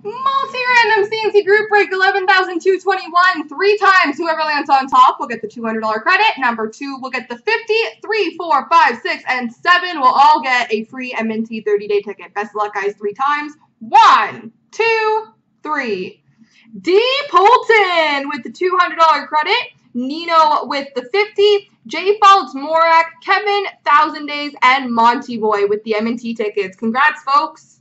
Multi-random C&C group break 11,221. 3 times. Whoever lands on top will get the $200 credit. Number 2 will get the 50. 3, 4, 5, 6, and 7 will all get a free M&T 30-day ticket. Best of luck, guys. 3 times. 1, 2, 3. D. Polton with the $200 credit. Nino with the 50. J. Faltz Morak, Kevin, 1,000 Days, and Monty Boy with the M&T tickets. Congrats, folks.